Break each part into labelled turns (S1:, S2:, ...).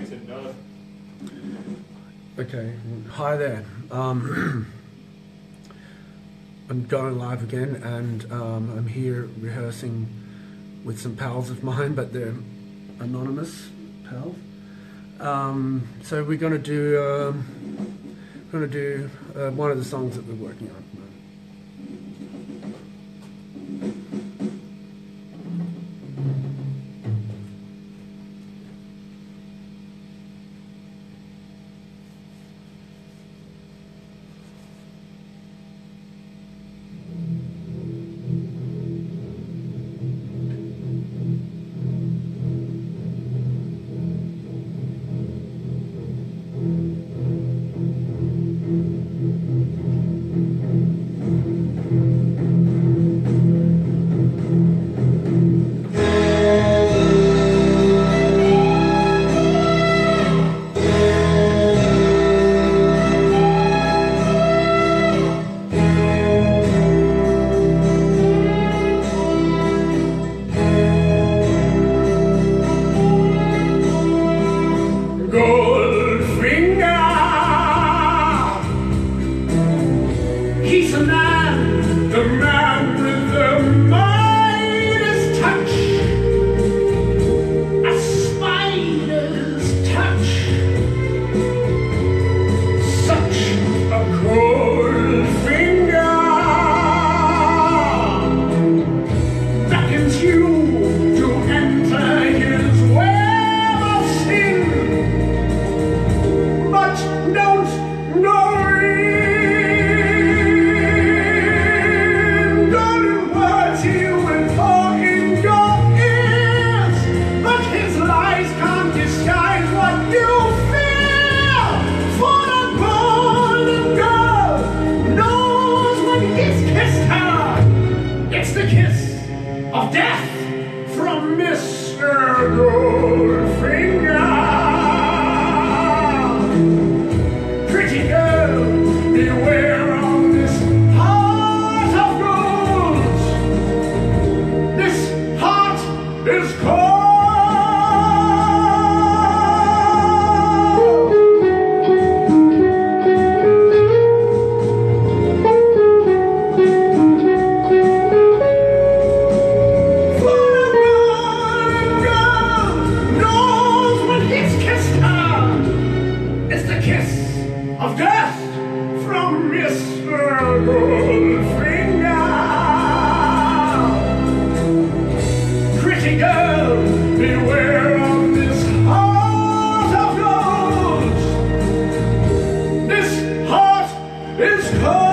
S1: said no.
S2: Okay, hi there. I'm going live again, and I'm here rehearsing with some pals of mine, but they're anonymous pals. So we're going to do one of the songs that we're working on.
S3: He's a man, the man with the Midas touch, a spider's touch, such a cold finger beckons you to enter his web of sin, but don't worry. Of death from Mr. Goldfinger. Pretty girl, beware of this heart of gold. This heart is cold. Of death from Mr. Goldfinger. Pretty girl, beware of this heart of gold. This heart is cold.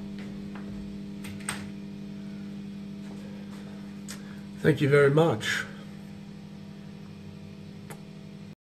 S2: Thank you very much.